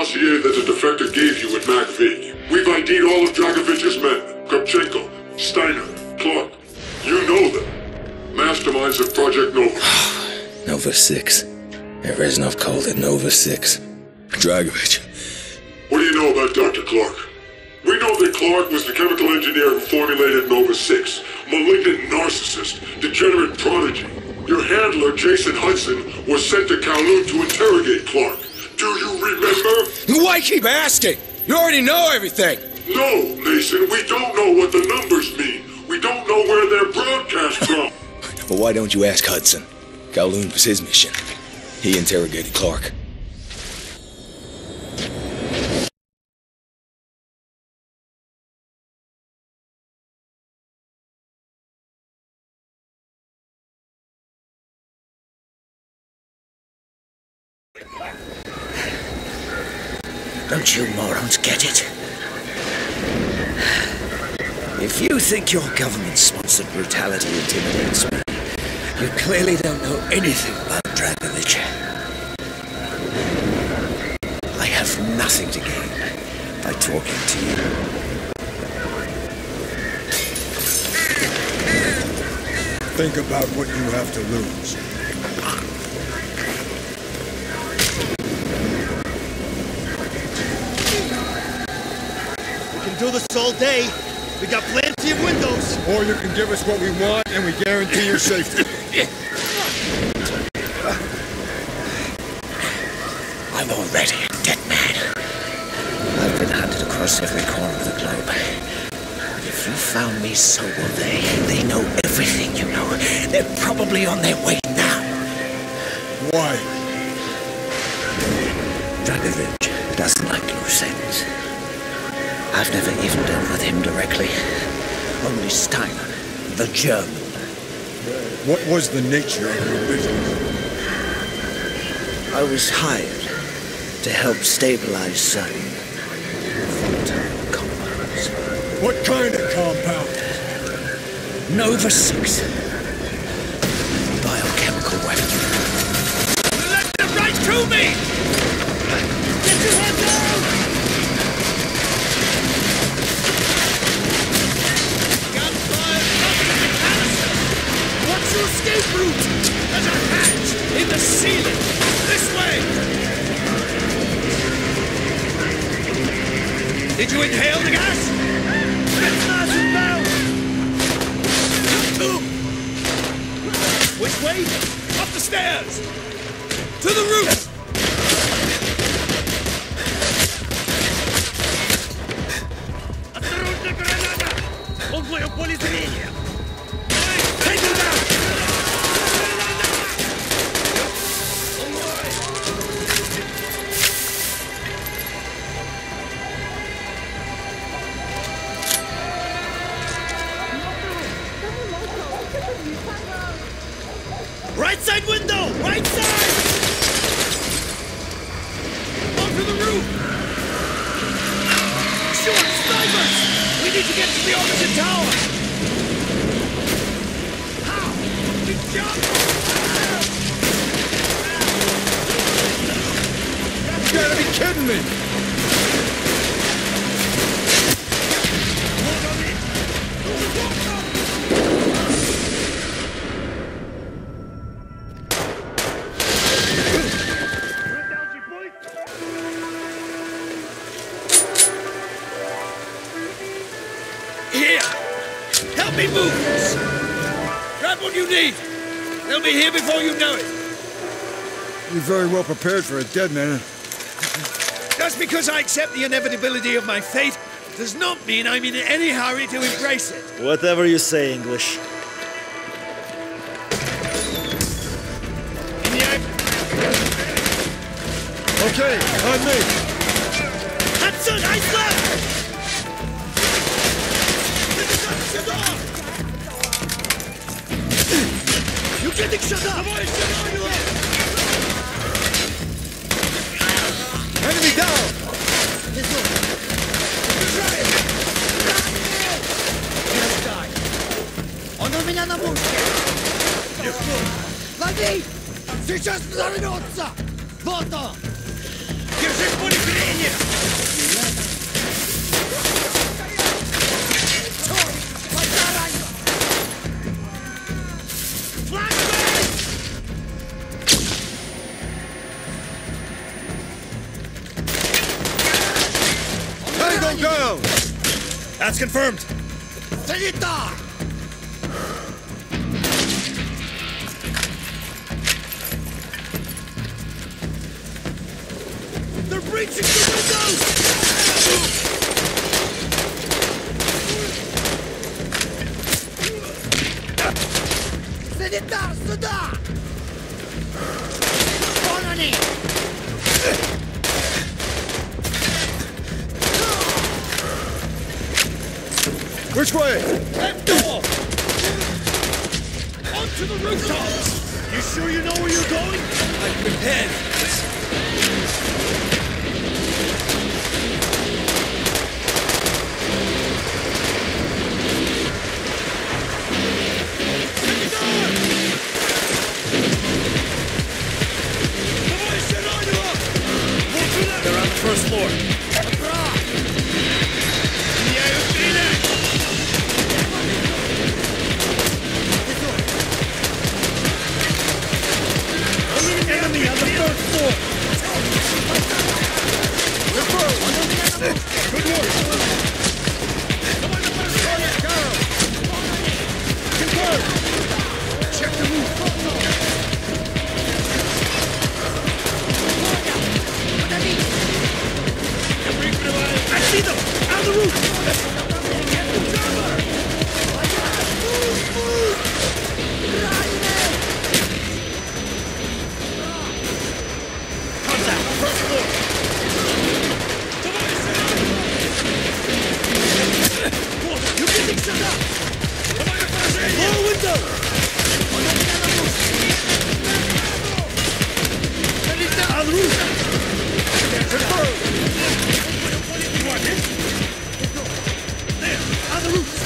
dossier that the defector gave you at MacV. We've ID'd all of Dragovich's men. Kopchenko, Steiner, Clark. You know them. Masterminds of Project Nova. Nova 6. Reznov called it Nova 6. Dragovich. What do you know about Dr. Clark? We know that Clark was the chemical engineer who formulated Nova 6. Malignant narcissist, degenerate prodigy. Your handler, Jason Hudson, was sent to Kowloon to interrogate Clark. Do you remember? Why keep asking? You already know everything. No, Mason, we don't know what the numbers mean. We don't know where they're broadcast from. Well, why don't you ask Hudson? Kowloon was his mission. He interrogated Clark. Don't you morons get it? If you think your government-sponsored brutality intimidates me, you clearly don't know anything about Dragovich. I have nothing to gain by talking to you. Think about what you have to lose. We can do this all day. We got plenty of windows. Or you can give us what we want and we guarantee your safety. I'm already a dead man. I've been hunted across every corner of the globe. If you found me, so will they. They know everything you know. They're probably on their way now. Why? Dragovich doesn't like loose ends. I've never even dealt with him directly. Only Steiner, the German. What was the nature of your business? I was hired to help stabilize certain volatile compounds. What kind of compound? Nova 6. Biochemical weapon. You let them right through me! Get your head down! Gunfire coming in the canister! What's your escape route? There's a hatch in the ceiling! This way! Did you inhale the gas? It's massive now! Which way? Up the stairs! To the roof! Осторожно, граната! Он в моем поле зрения! Take it out! Right side window! Right side! Up to the roof! Sure, snipers! We need to get to the opposite tower! How? We jump! You gotta be kidding me! Here! Help me move this! Grab what you need! They'll be here before you know it! You're very well prepared for a dead man. Just because I accept the inevitability of my fate does not mean I'm in any hurry to embrace it. Whatever you say, English. Okay, on me. Hudson, ice left! You getting shut up? Enemy down! Он у меня на мушке! Лови! Сейчас взорвется! Вот он! Держи в поле зрения! go down! That's confirmed. They're breaching the windows! Санитар, сюда! Вон они! Which way? That door! Onto the rooftops! You sure you know where you're going? I'm prepared. They're on the first floor. Enemy on the third floor. Good work! Confirmed! Check the roof! I see them! On the roof! Contact! First floor! You getting shut up! Lower window! On the roof! Confirmed! There! On the roof!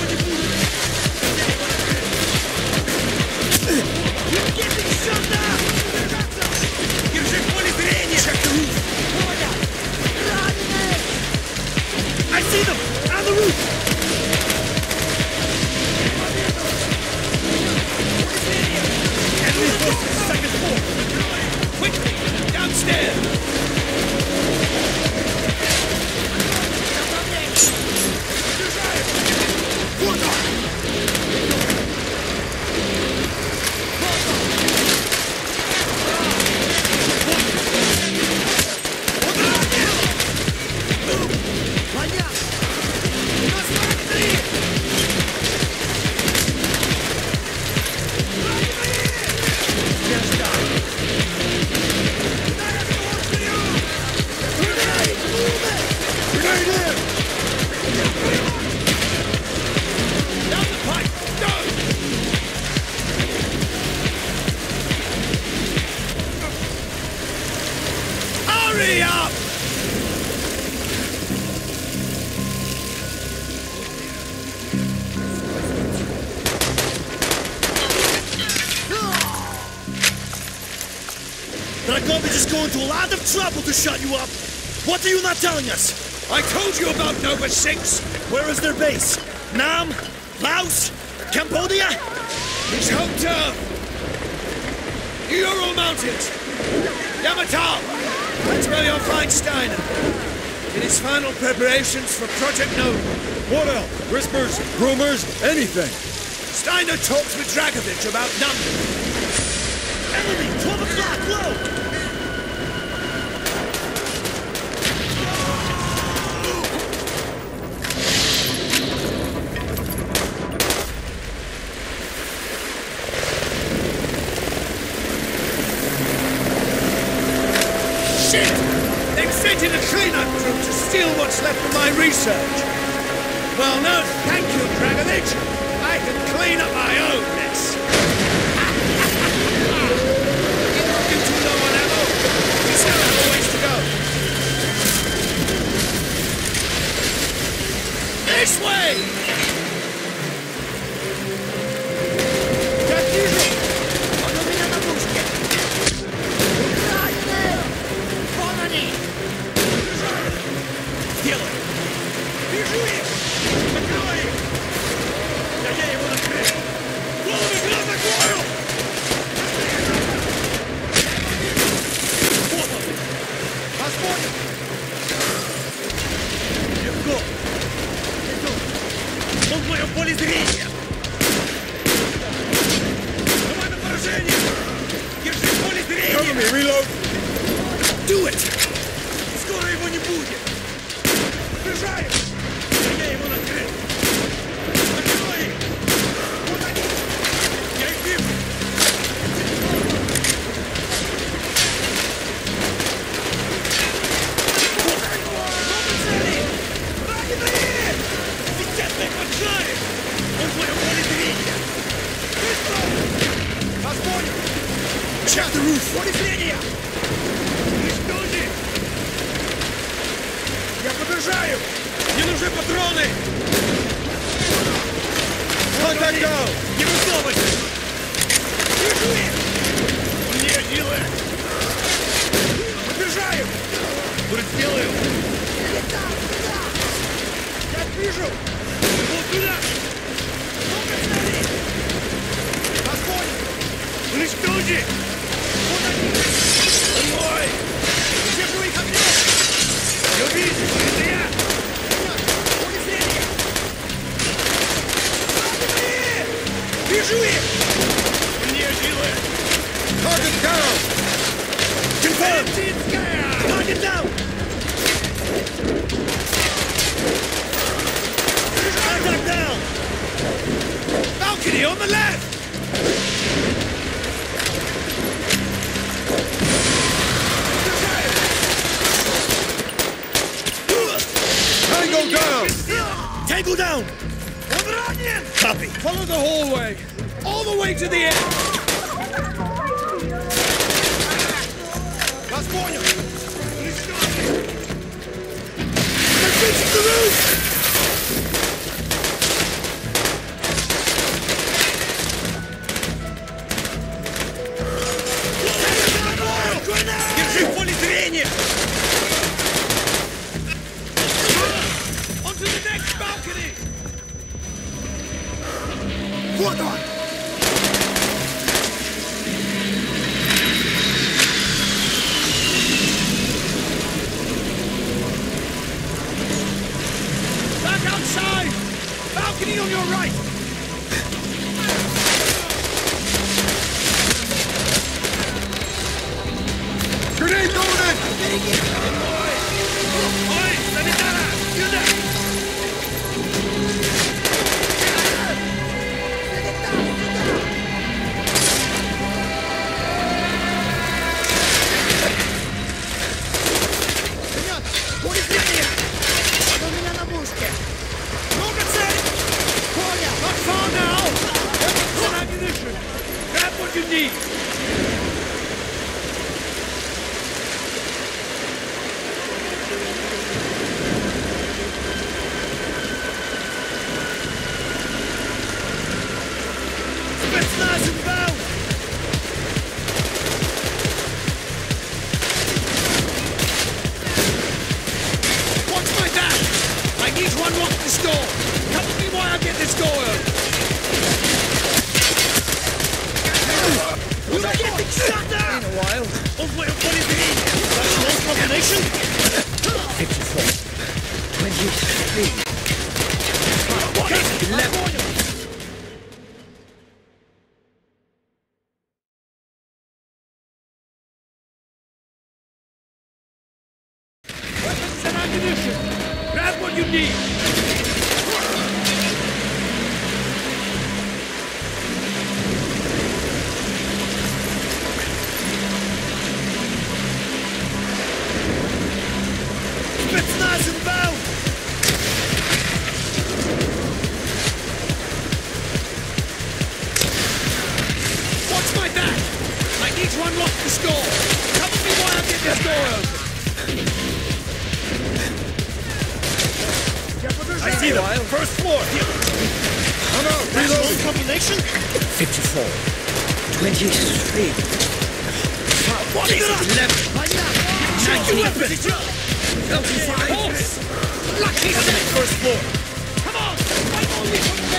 You're getting shut up! Check the roof! I see them! On the roof! Enemy forces, second floor! Quickly! Downstairs! Hurry up! Dragovich is going to a lot of trouble to shut you up! What are you not telling us? I told you about Nova 6! Where is their base? Nam? Laos? Cambodia? It's home turf! Ural Mountains! Yamatal! That's where you'll find Steiner. In his final preparations for Project Nova. What else? Whispers, rumors, anything. Steiner talks with Dragovich about numbers. Enemy! 12 o'clock! Low! They've sent in a cleanup crew to steal what's left of my research. Well, no, thank you, Dragovich. I can clean up my own mess. You two know on ammo? We still have a ways to go. This way! твоем поле зрения! Давай на поражение! Держи в поле зрения! Cover me, reload! Do it! Скоро его не будет! Бежаем! Я его накрыл! Накрой! Вот они! Я их вижу! Много целей! Раненые! Висят на поджаре! Он в моем поле зрения! Быстро! Вас понял! Check the roof! Поле зрения! Я подражаю! Мне нужны патроны! Contact down! Не высовывайся! Держу их! Мне силы! Подражаю! Сделаю! Я их вижу! Вот туда! Много целей! Вас понял! Уничтожи! Вот они! Мой! Держу их огнем! Я вижу, это я! Поле зрения! Вижу их! Мне силы! Target down! Confirm! Target down! Contact down! Balcony on the left! Tango down! Tango down! On ранен! Copy! Follow the hallway. All the way to the end. Вас понял! They're reaching the roof! Держи в поле зрения! Onto the next balcony. Вот он! Back outside. Balcony on your right. Grenade going in! Ой, санитара! Сюда! Ребята, поле зрения! Он у меня на мушке! Много целей! Коля! Not far now. Some ammunition. Grab what you need. Спецназ inbound! Watch my back. I need to unlock this door. Cover me while I get this door open. We're getting shot down! In a while. On твоем поле зрения! That's one combination? 54. 23. What is it? 11. Weapons and ammunition. Grab what you need. Спецназ inbound! Watch my back. I need to unlock this door. Cover me while I get this door open. I see them! First floor! Here! I'm out! That's Reload! one combination? 54. 23. What is it? 11. 19. 35. Lucky first floor! Come on. I'm only from the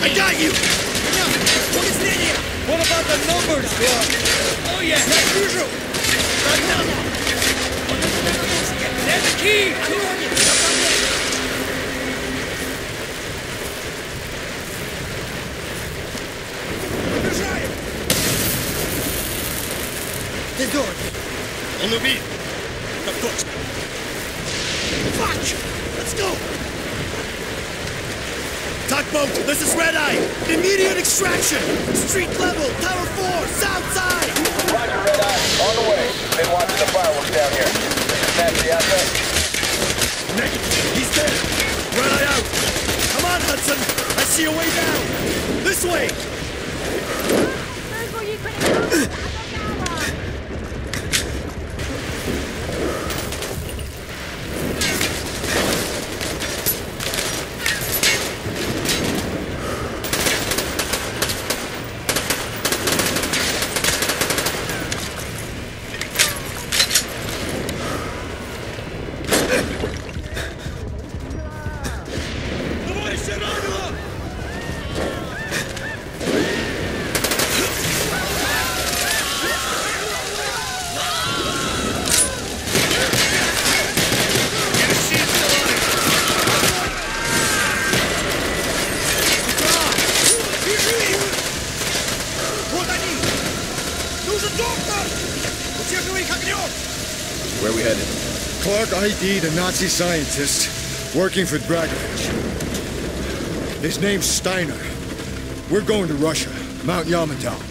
I got you! What about the numbers, Clark? Oh yeah, as usual! There's the key! The door. On the beat. Of course. Fuck! Let's go! Tugboat, this is Red Eye! Immediate extraction! Street level, Tower 4, south side! Roger, Red Eye. On the way. Been watching the fireworks down here. That's the asset. Negative. He's dead. Red Eye out. Come on, Hudson. I see a way down. This way. Where we headed? Clark ID'd a Nazi scientist working for Dragovich. His name's Steiner. We're going to Russia, Mount Yamantau.